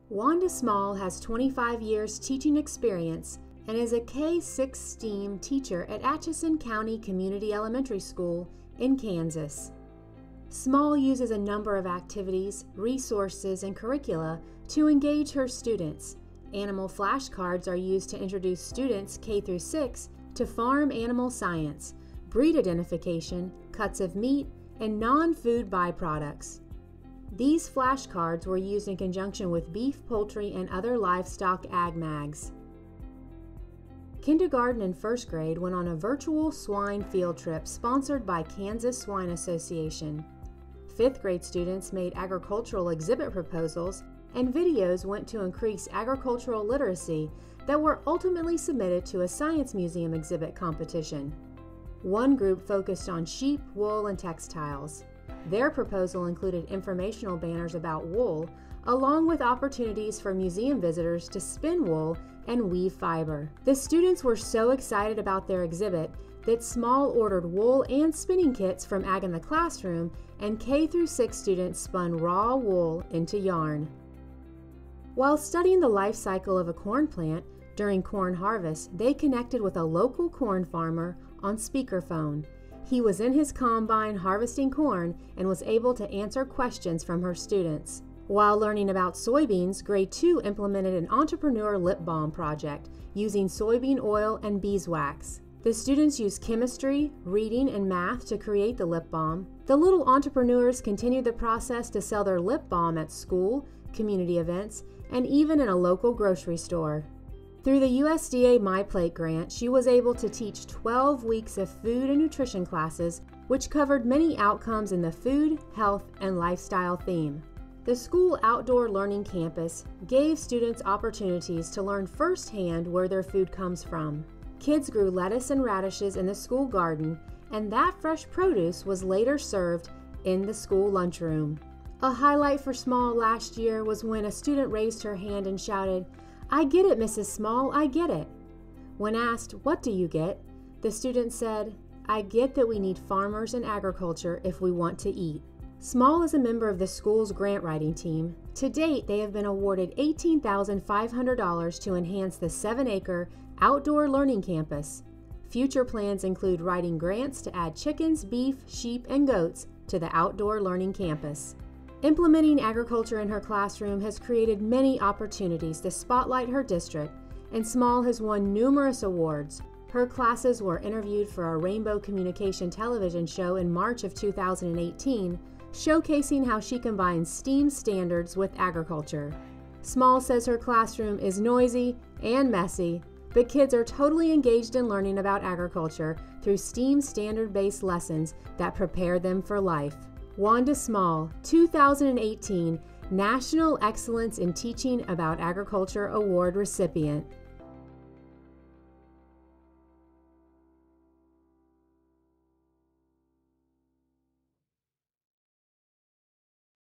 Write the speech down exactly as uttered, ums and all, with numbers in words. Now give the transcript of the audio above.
Wanda Small has twenty-five years teaching experience and is a K six STEAM teacher at Atchison County Community Elementary School in Kansas. Small uses a number of activities, resources, and curricula to engage her students. Animal flashcards are used to introduce students K through six to farm animal science, breed identification, cuts of meat, and non-food byproducts. These flashcards were used in conjunction with beef, poultry, and other livestock ag mags. Kindergarten and first grade went on a virtual swine field trip sponsored by Kansas Swine Association. Fifth grade students made agricultural exhibit proposals, and videos went to increase agricultural literacy that were ultimately submitted to a science museum exhibit competition. One group focused on sheep, wool, and textiles. Their proposal included informational banners about wool, along with opportunities for museum visitors to spin wool and weave fiber. The students were so excited about their exhibit that Small ordered wool and spinning kits from Ag in the Classroom, and K through six students spun raw wool into yarn. While studying the life cycle of a corn plant during corn harvest, they connected with a local corn farmer on speakerphone. He was in his combine harvesting corn and was able to answer questions from her students. While learning about soybeans, Grade two implemented an entrepreneur lip balm project using soybean oil and beeswax. The students used chemistry, reading, and math to create the lip balm. The little entrepreneurs continued the process to sell their lip balm at school, community events, and even in a local grocery store. Through the U S D A My Plate grant, she was able to teach twelve weeks of food and nutrition classes, which covered many outcomes in the food, health, and lifestyle theme. The school outdoor learning campus gave students opportunities to learn firsthand where their food comes from. Kids grew lettuce and radishes in the school garden, and that fresh produce was later served in the school lunchroom. A highlight for Small last year was when a student raised her hand and shouted, "I get it, Missus Small, I get it." When asked, "What do you get?" the student said, "I get that we need farmers and agriculture if we want to eat." Small is a member of the school's grant writing team. To date, they have been awarded eighteen thousand five hundred dollars to enhance the seven-acre outdoor learning campus. Future plans include writing grants to add chickens, beef, sheep, and goats to the outdoor learning campus. Implementing agriculture in her classroom has created many opportunities to spotlight her district, and Small has won numerous awards. Her classes were interviewed for a Rainbow Communication television show in March of two thousand eighteen, showcasing how she combines STEAM standards with agriculture. Small says her classroom is noisy and messy, but kids are totally engaged in learning about agriculture through STEAM standard-based lessons that prepare them for life. Wanda Small, two thousand eighteen National Excellence in Teaching About Agriculture Award recipient.